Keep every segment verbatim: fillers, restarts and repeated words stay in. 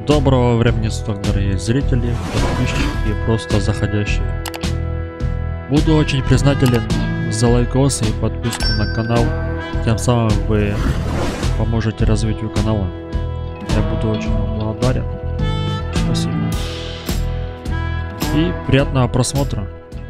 Доброго времени суток, дорогие зрители, подписчики и просто заходящие. Буду очень признателен за лайкосы и подписку на канал, тем самым вы поможете развитию канала. Я буду очень вам благодарен. Спасибо. И приятного просмотра.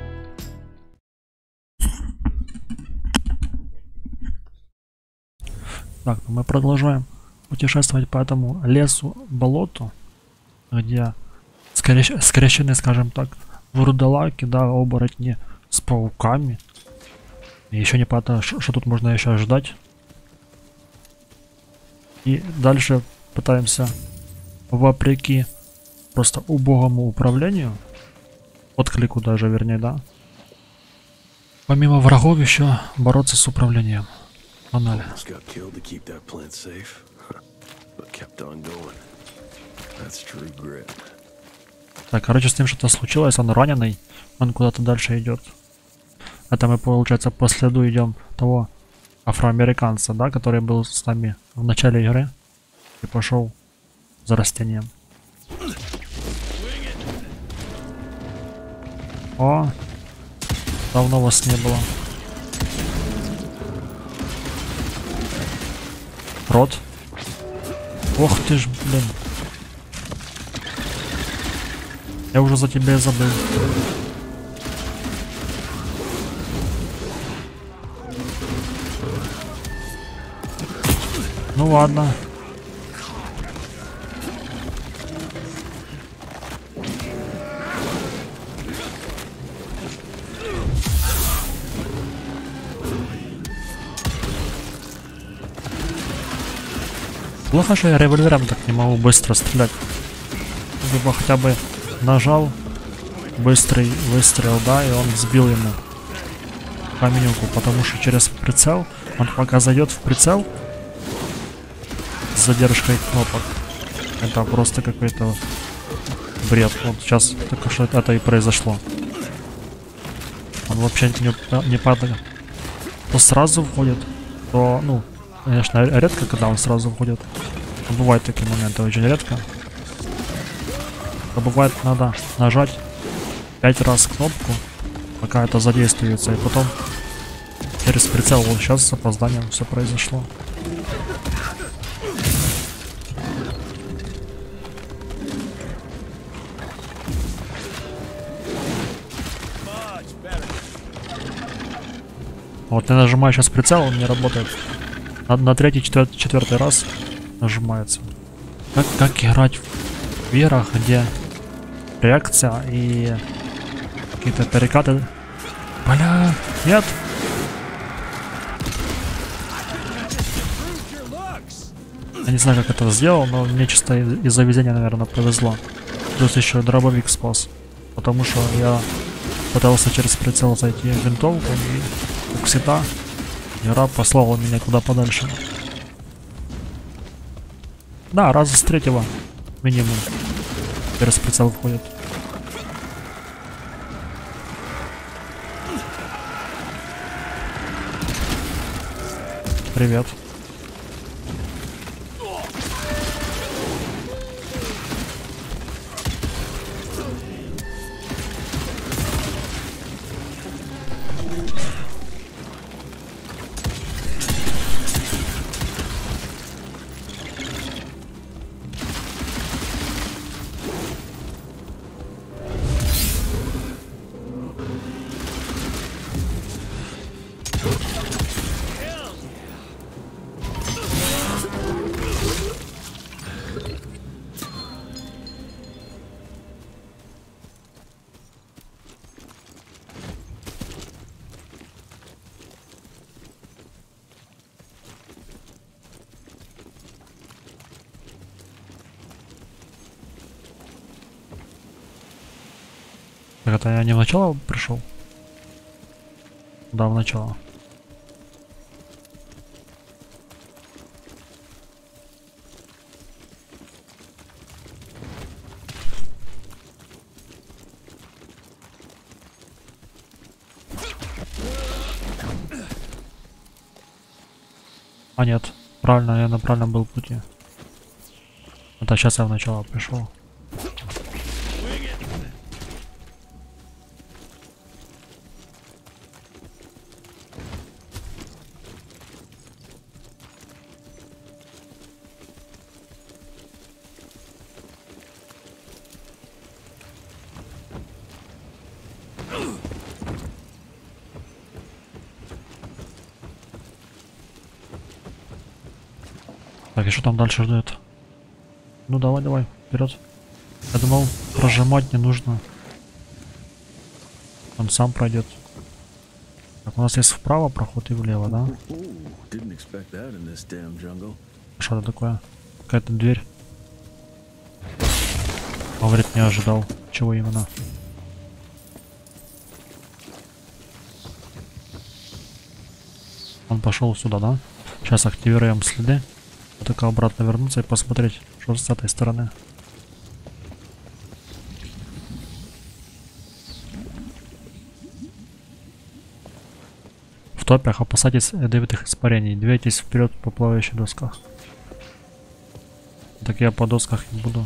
Так, мы продолжаем путешествовать по этому лесу, болоту, где скрещ... скрещены, скажем так, вурдалаки, да, оборотни с пауками. И еще не понятно, что тут можно еще ждать. И дальше пытаемся, вопреки просто убогому управлению, отклику даже, вернее, да, помимо врагов еще бороться с управлением. Погнали. Так, короче, с ним что-то случилось, он раненый, он куда-то дальше идет. Это мы, получается, по следу идем того афроамериканца, да, который был с нами в начале игры и пошел за растением. О, давно вас не было. Рот. Ох ты ж, блин. Я уже за тебя забыл. Ну ладно. Плохо, что я револьвером так не могу быстро стрелять. Либо хотя бы нажал быстрый выстрел, да, и он сбил ему каменюку, потому что через прицел, он пока зайдет в прицел с задержкой кнопок, это просто какой-то бред. Вот сейчас только что это и произошло. Он вообще не, не падает. То сразу входит, то, ну, конечно, редко, когда он сразу входит. Но бывают такие моменты, очень редко. Но бывает, надо нажать пять раз кнопку, пока это задействуется, и потом через прицел. Вот сейчас с опозданием все произошло. Вот я нажимаю сейчас прицел, он не работает. На, на третий, четвертый, четвертый раз нажимается. Как, как играть в играх, где реакция и какие-то перекаты. Бля, нет. Я не знаю, как это сделал, но мне чисто из-за везения, наверное, повезло. Плюс еще дробовик спас. Потому что я пытался через прицел зайти в винтовку, и, как всегда, игра послала меня куда подальше. Да, раза с третьего минимум через прицел входит. Привет. Так это я не в начало пришел? Да, в начало. А нет, правильно, я на правильном был пути. Это сейчас я в начало пришел. Так, и что там дальше ждет? Ну давай, давай, вперед. Я думал, прожимать не нужно. Он сам пройдет. Так, у нас есть вправо проход и влево, да? Что это такое? Какая-то дверь. Говорит, не ожидал. Чего именно? Он пошел сюда, да? Сейчас активируем следы. Вот только обратно вернуться и посмотреть, что с этой стороны. В топях опасайтесь ядовитых испарений. Двигайтесь вперед по плавающих досках. Так я по досках не буду.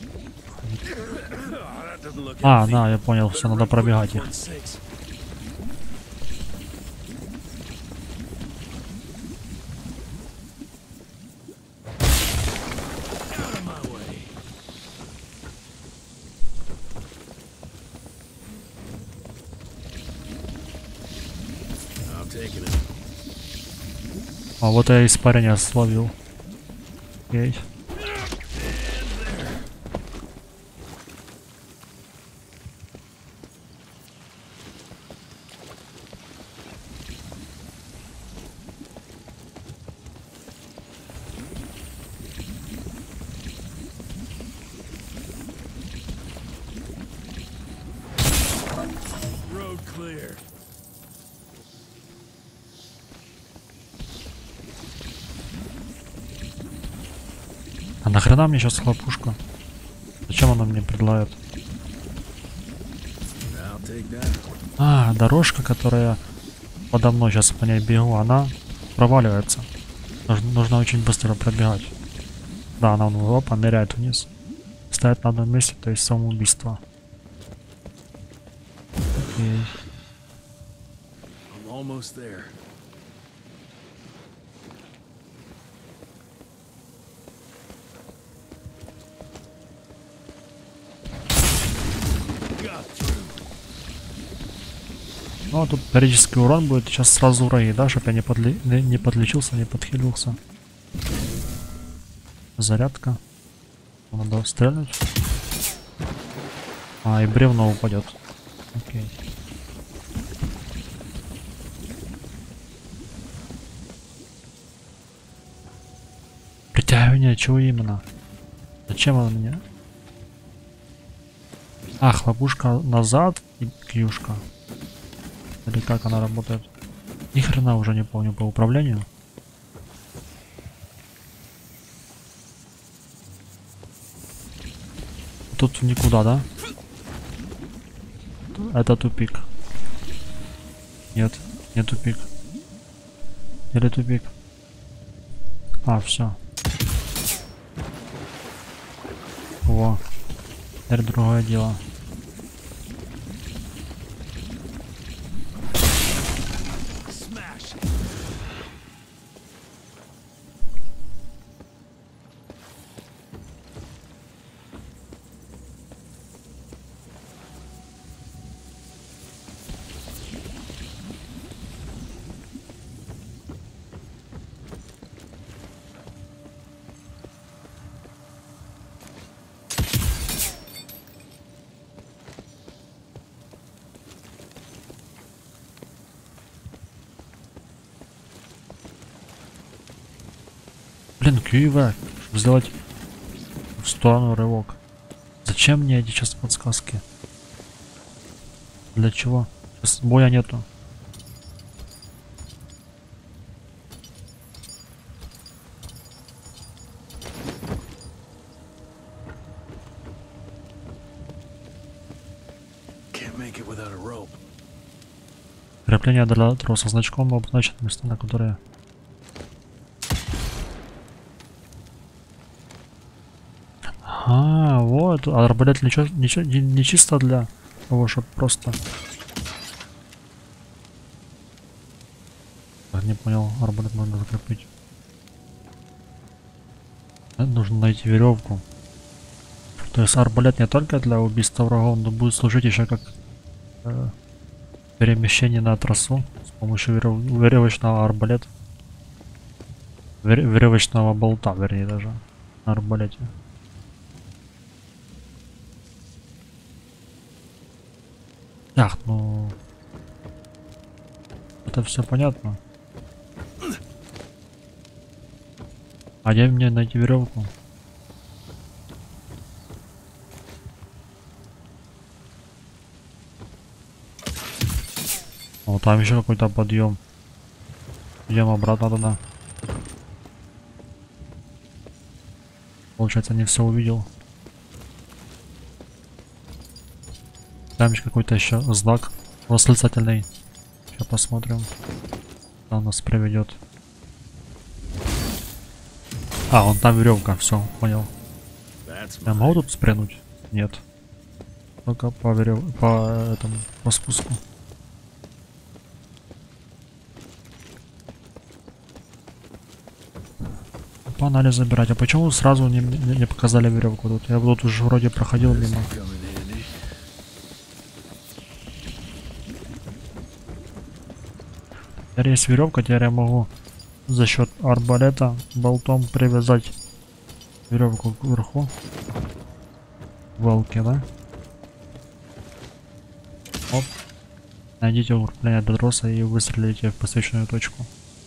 А, да, я понял, все, надо пробегать их. А вот я испарение словил. Окей. А нахрена мне сейчас хлопушка? Зачем она мне предлагает? А, дорожка, которая подо мной, сейчас по ней бегу, она проваливается. Нужно, нужно очень быстро пробегать. Да, она вон ныряет вниз. Стоит на одном месте, то есть самоубийство. Окей. Ну, а тут периодический урон будет, сейчас сразу враги, да, чтобы я не, подли... не подлечился, не подхилился. Зарядка. Надо стрельнуть. А, и бревно упадет. Окей. Притягивание, чего именно? Зачем она мне? А, хлопушка назад и кьюшка. Или как она работает? Ни хрена уже не помню по управлению. Тут никуда, да? Это тупик. Нет, не тупик. Или тупик? А, все. Во. Теперь другое дело. Блин, кьюивак, чтобы сделать в сторону рывок. Зачем мне эти сейчас подсказки? Для чего? Сейчас боя нету. Крепление для троса значком обозначит места, на которые... А, вот. А арбалет ничего, ничего, не, не чисто для того, чтобы просто... Не понял, арбалет можно закрепить. Нужно найти веревку. То есть арбалет не только для убийства врагов, но будет служить еще как э, перемещение на трассу с помощью верев... веревочного арбалета. Вер... Веревочного болта, вернее, даже на арбалете. Так, ну... Это все понятно. А где мне найти веревку? О, там еще какой-то подъем. Идем обратно туда. Получается, не все увидел. Там еще какой-то еще знак восклицательный. Сейчас посмотрим, куда он нас приведет. А, вон там веревка, все, понял. Я могу тут спрыгнуть? Нет. Только по верев... по этому, по спуску. Погнали забирать. А почему сразу не, не, не показали веревку тут? Я тут уже вроде проходил мимо. Теперь есть веревка, теперь я могу за счет арбалета болтом привязать веревку кверху. Волки, да? Оп. Найдите укрепление до троса и выстрелите в посвященную точку.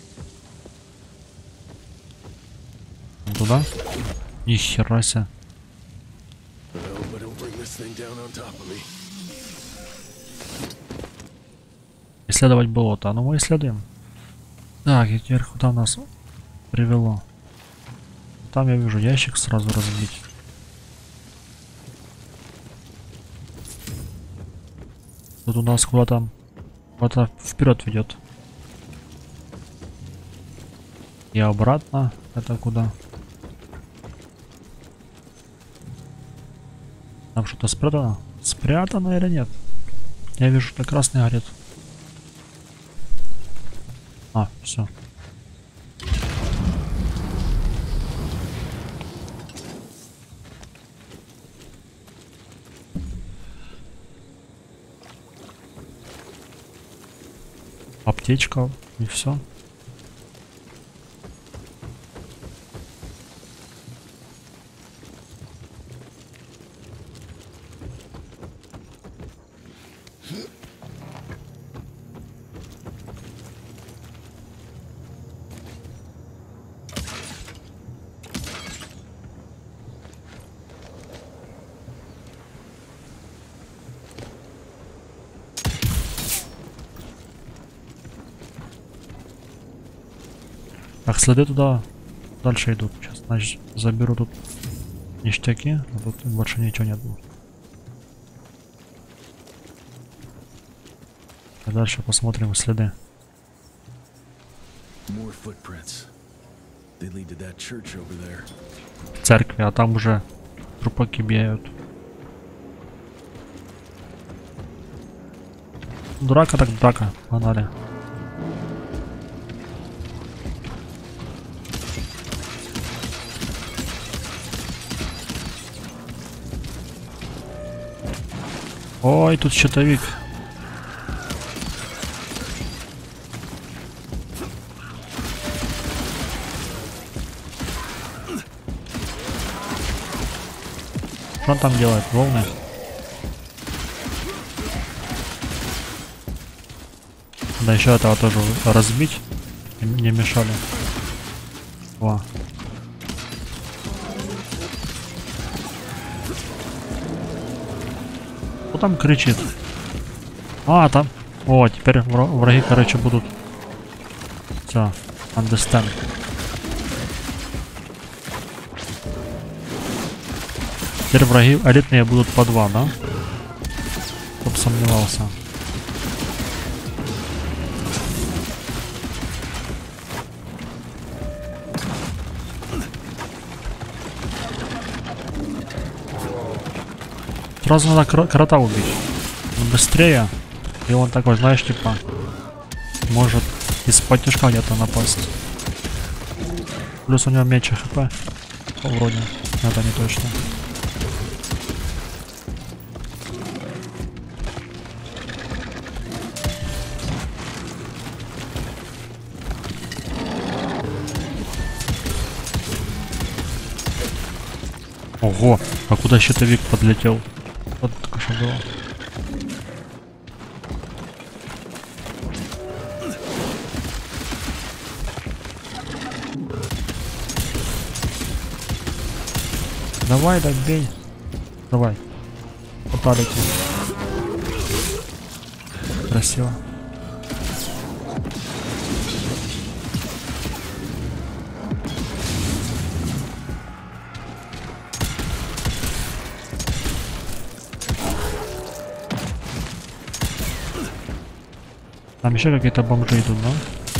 Туда? Ни хера себе. Исследовать болото. А ну мы исследуем. Так, и теперь куда нас привело? Там я вижу ящик сразу разбить. Тут у нас куда-то куда-то вперед ведет. И обратно. Это куда? Там что-то спрятано? Спрятано или нет? Я вижу, что красный горит. А, все. Аптечка и все. Так, следы туда дальше идут. Сейчас, значит, заберу тут ништяки, а тут больше ничего нет. А дальше посмотрим следы. В церкви, а там уже трупаки бегают. Драка так драка, погнали. Ой, тут щитовик. Что он там делает? Волны? Да еще этого тоже разбить. Не мешали. О. Кто там кричит? А, там. О, теперь враги, короче, будут. Все, understand. Теперь враги элитные будут по два, да? Кто-то сомневался. Сразу надо кро крота убить. Он быстрее. И он такой, знаешь, типа, может из-под тяжка где-то напасть. Плюс у него меньше хп. Вроде. Это не точно. Ого, а куда щитовик подлетел? Вот только что было. Давай, так бей. Давай. Попадайте. Красиво. Там еще какие-то бомжи идут, да?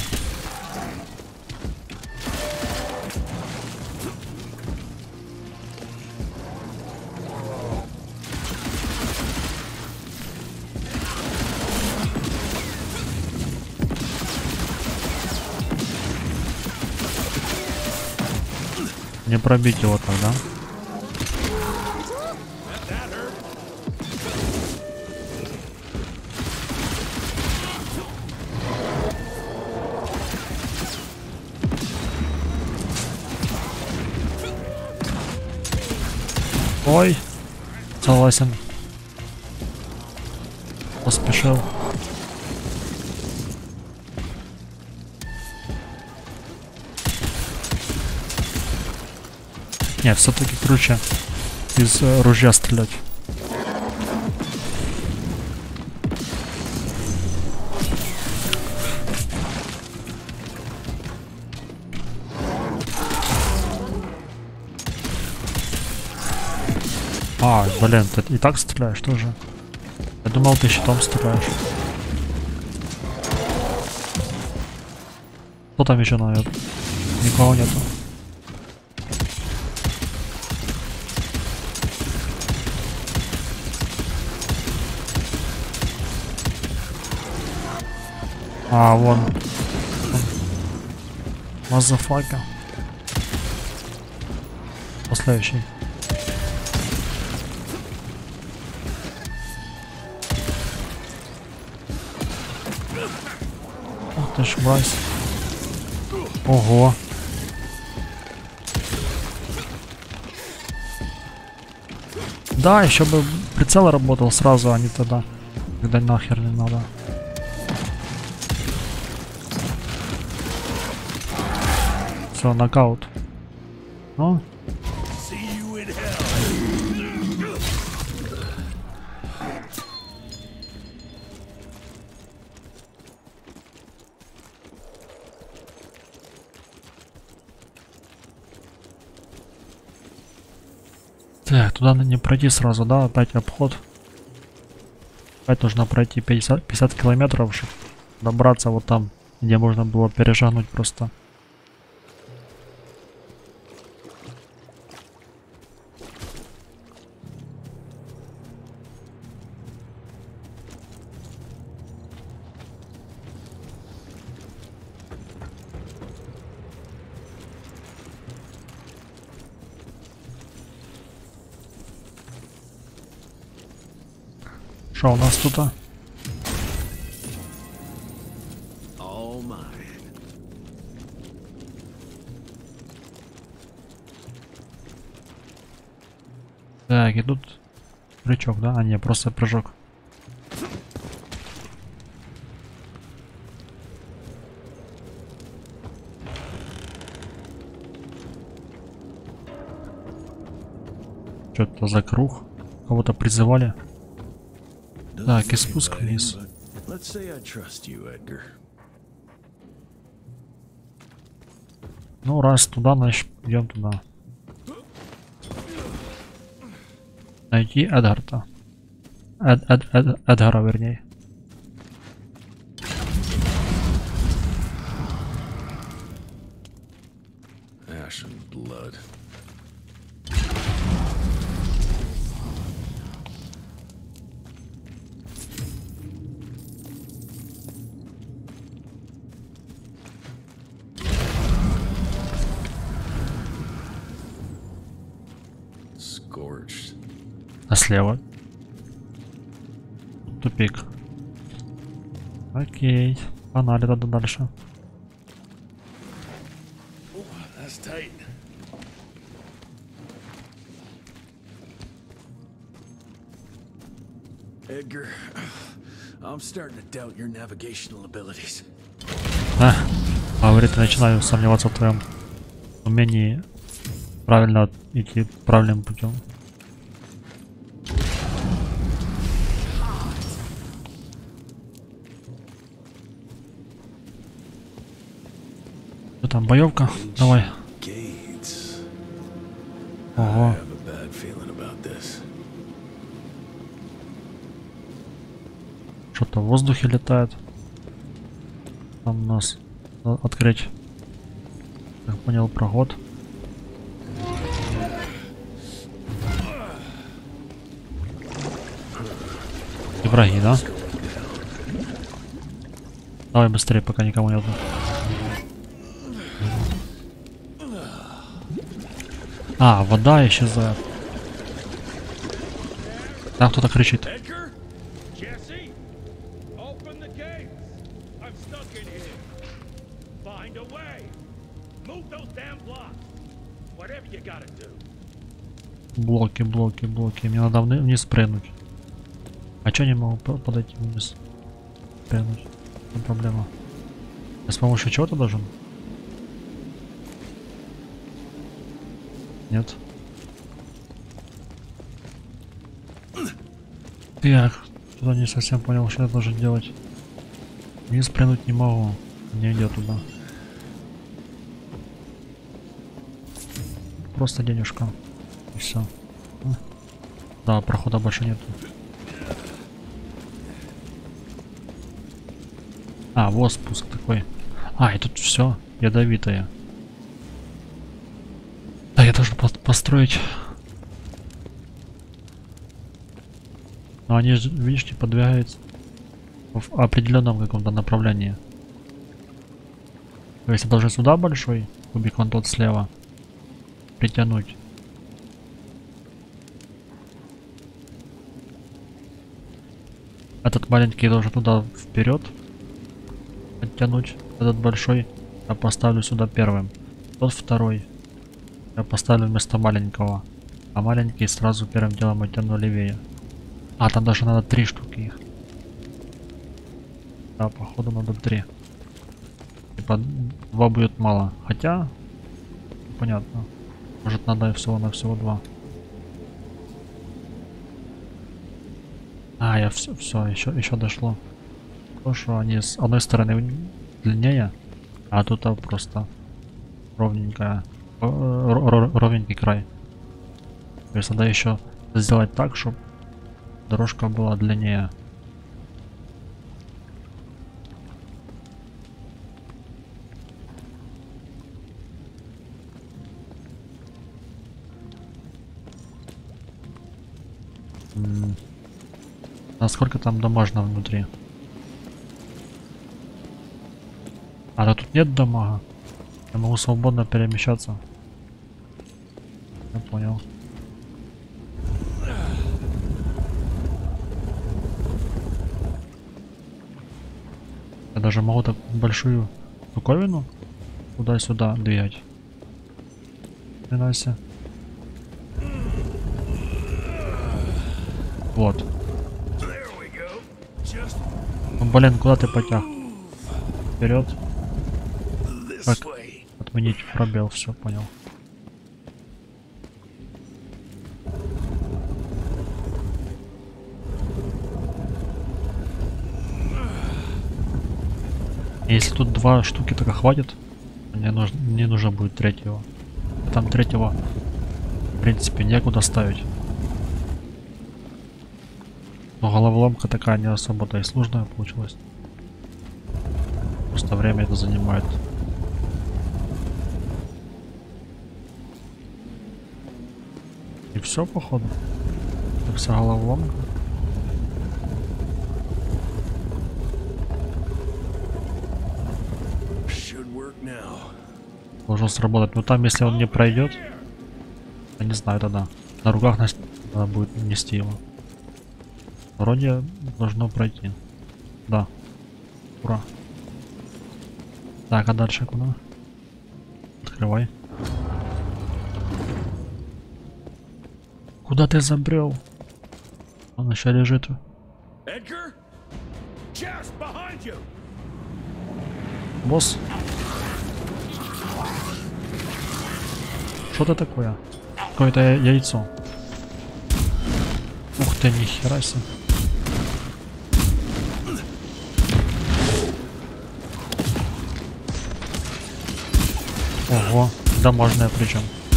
Не пробить его тогда. Ой, согласен. Поспешил. Не, все-таки круче из э, ружья стрелять. А, блин, ты и так стреляешь тоже. Я думал, ты щитом стреляешь. Кто там еще наверное? Никого нету. А, вон. Мазафака. Последующий. Ох ты ж, мразь. Ого. Да, еще бы прицел работал сразу, а не тогда, когда нахер не надо. Все, нокаут. Ну. Так, туда не пройти сразу, да? Опять обход. Опять нужно пройти пятьдесят, пятьдесят километров, чтобы добраться вот там, где можно было перешагнуть просто. Что у нас тут? Так, и тут прыжок, да? А не, просто прыжок. Что-то за круг. Кого-то призывали. Так, и спуск вниз. Ну, раз туда, значит, идем туда. Найти Эдгарда. Эд, Эд, Эд, Эдгара, вернее. А слева? Тупик. Окей. Погнали тогда дальше. Edgar, I'm starting to doubt your navigational abilities. А, говорит, я начинаю сомневаться в твоем умении правильно идти правильным путем. Что там, боевка? Давай. Ого. Что-то в воздухе летает. Там у нас надо открыть, как понял, проход. И враги, да? Давай быстрее, пока никому нету. А, вода исчезает. Там кто-то кричит. Блоки, блоки, блоки. Мне надо вниз прыгнуть. А чё не могу подойти вниз? Прыгнуть. Не проблема. Я с помощью чего-то должен? Нет. Так, туда не совсем понял, что я должен делать. Вниз прыгнуть не могу. Не идет туда. Просто денежка. И все. Да, прохода больше нету. А, вот спуск такой. А, и тут все ядовитое. Да, я должен построить. Но они же, видишь, типа двигаются в определенном каком-то направлении. То есть я должен сюда большой кубик, вон тот слева, притянуть. Этот маленький должен туда вперед подтянуть. Этот большой я поставлю сюда первым. Тот второй я поставлю вместо маленького. А маленький сразу первым делом оттяну левее. А, там даже надо три штуки их. Да, походу надо три. Типа два будет мало. Хотя, понятно. Может надо и всего на всего два. А, я все, все, еще, еще дошло. То, что они с одной стороны длиннее, а тут а, просто ровненькая, ровненький край. То есть надо еще сделать так, чтобы дорожка была длиннее. М-м. А сколько там дамажно внутри? А да тут нет дамага. Я могу свободно перемещаться. Я понял. Я даже могу так большую штуковину туда-сюда двигать. Хренася. Вот. Ну, блин, куда ты потяг? Вперед. Так, отменить пробел, все понял. Если тут два штуки только хватит, мне нужно, не нужно будет третьего. Там третьего, в принципе, некуда ставить. Но головоломка такая не особо-то и сложная получилась. Просто время это занимает. И все, походу. Так, вся головоломка. Должен сработать. Но там, если он не пройдет, я не знаю тогда. На руках на, Надо будет нести его. Вроде должно пройти. Да. Ура. Так, а дальше куда? Открывай. Куда ты забрел? Он еще лежит. Edgar? Just behind you. Босс. Что это такое? Какое-то яйцо. Ух ты, нихера себе. Ого, домашняя причем.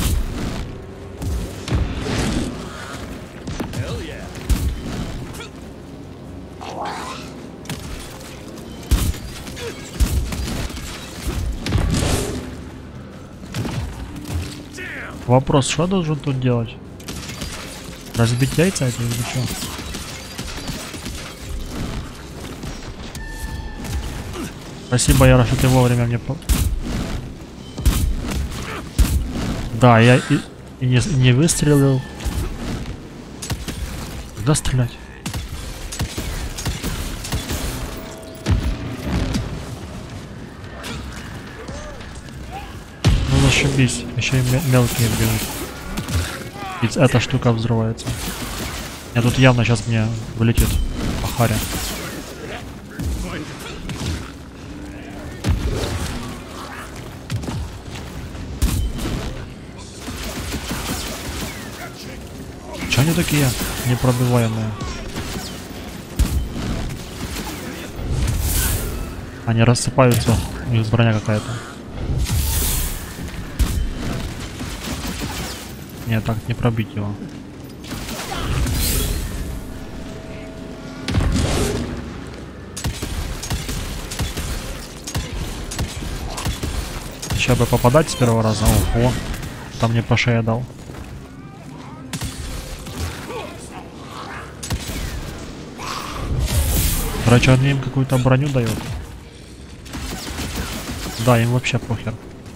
Вопрос, что должен тут делать? Разбить яйца эти или что? Спасибо, Яра, что ты вовремя мне по... Да, я и, и не, не выстрелил. Куда стрелять? Ну зашибись, еще и мелкие бегут. Ведь эта штука взрывается. Я тут явно сейчас мне вылетит по харе. Че они такие непробиваемые? Они рассыпаются, у них броня какая-то. Нет, так не пробить его. Сейчас бы попадать с первого раза. Ого, там мне по шее дал. Короче, он им какую-то броню дает. Да, им вообще похер.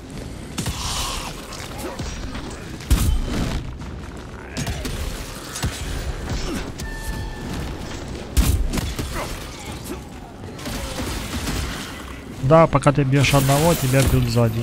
Да, пока ты бьешь одного, тебя бьют сзади.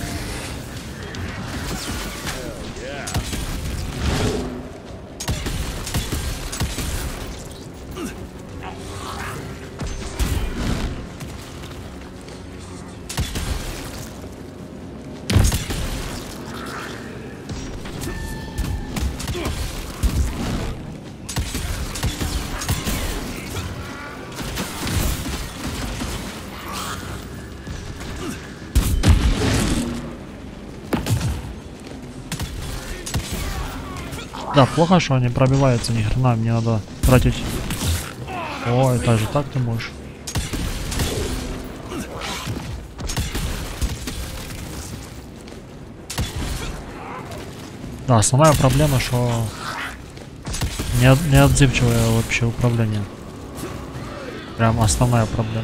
Да, плохо, что они пробиваются, ни хрена, мне надо тратить. О, это же так ты можешь. Да, основная проблема, что не, не отзывчивое вообще управление. Прям основная проблема.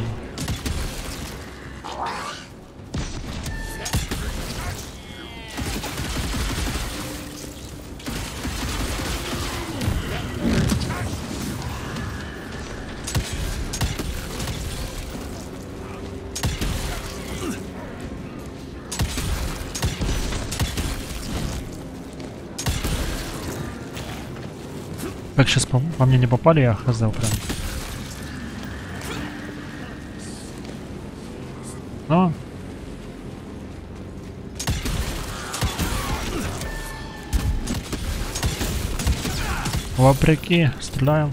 Как сейчас по, по мне не попали, я хз прям. Но. Вопреки, стреляем.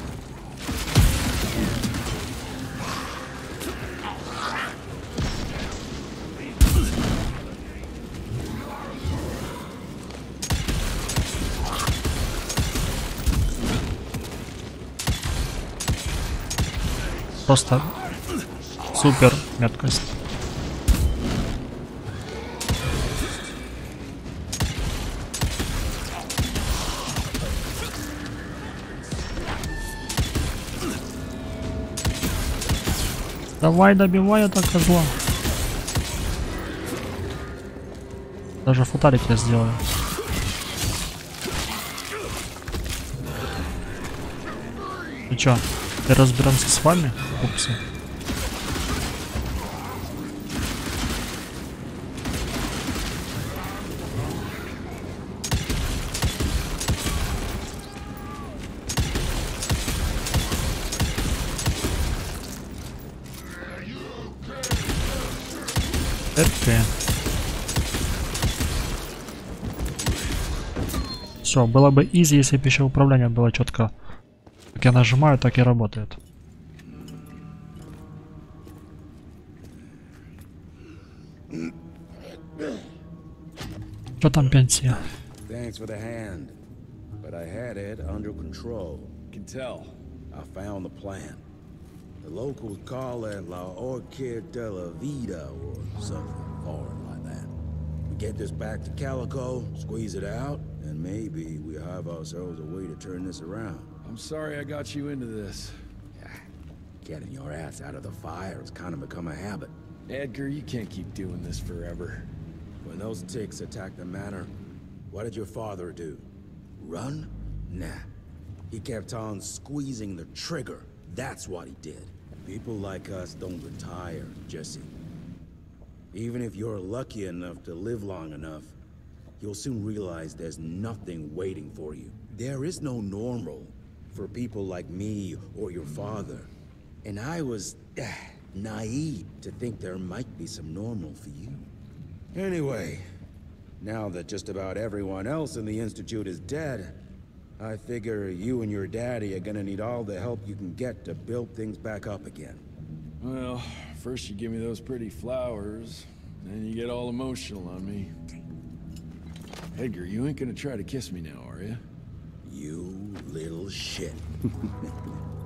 Просто супер меткость. Давай, добивай это козла. Даже фаталик я сделаю. Ну чё, и разберемся с вами, пупсы? Это. Все, было бы изи, если бы еще управление было четко. Как я нажимаю, так и работает. Что там пенсия? Thanks for the hand, but I had it under control. Can tell. I found the plan. The locals call it La Orchid de la Vida or something foreign like that. We get this back to Calico, squeeze it out, and maybe we have ourselves a way to turn this around. I'm sorry I got you into this. Getting your ass out of the fire has kind of become a habit. Edgar, you can't keep doing this forever. When those ticks attacked the manor, what did your father do? Run? Nah. He kept on squeezing the trigger. That's what he did. People like us don't retire, Jesse. Even if you're lucky enough to live long enough, you'll soon realize there's nothing waiting for you. There is no normal for people like me or your father. And I was uh, naive to think there might be some normal for you. Anyway, now that just about everyone else in the Institute is dead, I figure you and your daddy are gonna need all the help you can get to build things back up again. Well, first you give me those pretty flowers, then you get all emotional on me. Edgar, you ain't gonna try to kiss me now, are you? You little shit.